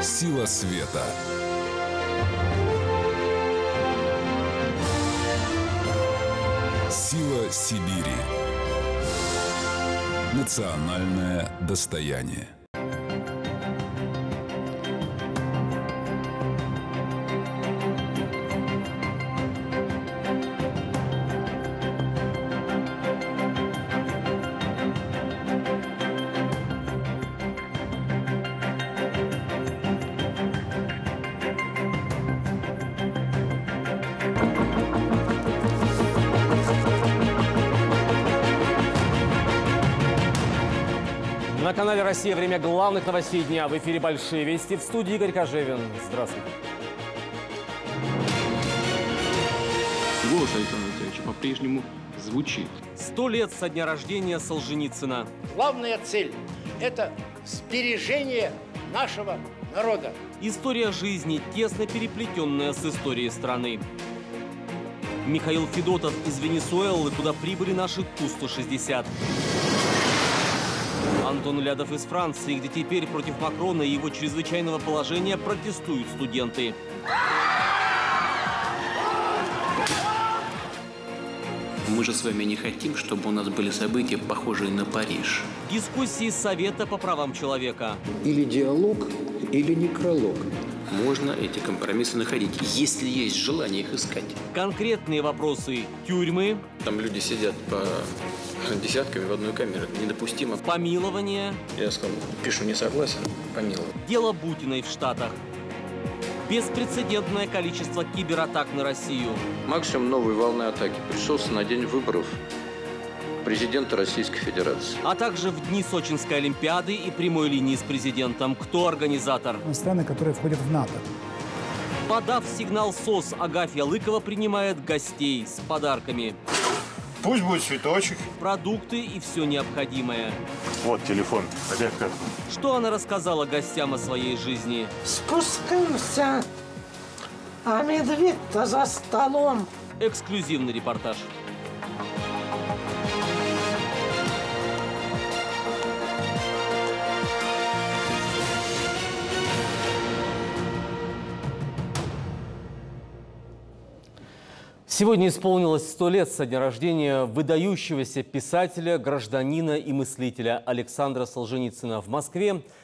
Сила света. Сила Сибири. Национальное достояние. На канале «Россия». Время главных новостей дня. В эфире «Большие вести». В студии Игорь Кожевин. Здравствуйте. Голос Александра Алексеевича по-прежнему звучит. 100 лет со дня рождения Солженицына. Главная цель – это сбережение нашего народа. История жизни, тесно переплетенная с историей страны. Михаил Федотов из Венесуэлы, куда прибыли наши Ту-160. Антон Лядов из Франции, где теперь против Макрона и его чрезвычайного положения протестуют студенты. Мы же с вами не хотим, чтобы у нас были события, похожие на Париж. Дискуссии Совета по правам человека. Или диалог, или некролог. Можно эти компромиссы находить, если есть желание их искать. Конкретные вопросы. Тюрьмы. Там люди сидят по десятками в одной камере. Недопустимо. Помилование. Я сказал, пишу не согласен, помиловал. Дело Бутиной в Штатах. Беспрецедентное количество кибератак на Россию. Максимум новой волны атаки пришелся на день выборов президента Российской Федерации. А также в дни Сочинской Олимпиады и прямой линии с президентом. Кто организатор? Страны, которые входят в НАТО. Подав сигнал СОС, Агафья Лыкова принимает гостей с подарками. Пусть будет цветочек. Продукты и все необходимое. Вот телефон. Олег. Что она рассказала гостям о своей жизни? Спускаемся, а медведь-то за столом. Эксклюзивный репортаж. Сегодня исполнилось 100 лет со дня рождения выдающегося писателя, гражданина и мыслителя Александра Солженицына. В Москве